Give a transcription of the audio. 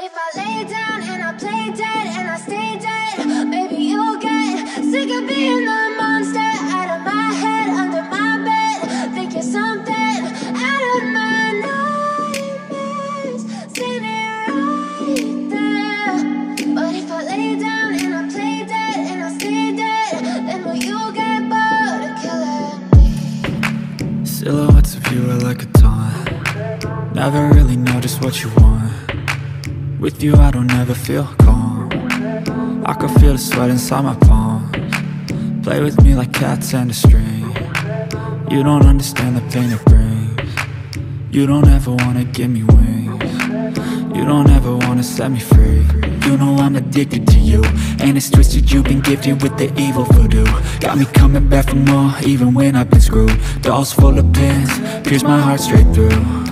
if I lay down and I play dead and I stay dead, maybe you'll get sick of being the monster out of my head, under my bed. Think you're something out of my nightmares, seen it right there. But if I lay down and I play dead and I stay dead, then will you get bored of killing me? Silhouettes of you are like a taunt. Never really know just what you want. With you I don't ever feel calm. I can feel the sweat inside my palms. Play with me like cats and a string. You don't understand the pain it brings. You don't ever wanna give me wings. You don't ever wanna set me free. You know I'm addicted to you, and it's twisted, you've been gifted with the evil voodoo. Got me coming back for more, even when I've been screwed. Dolls full of pins, pierce my heart straight through.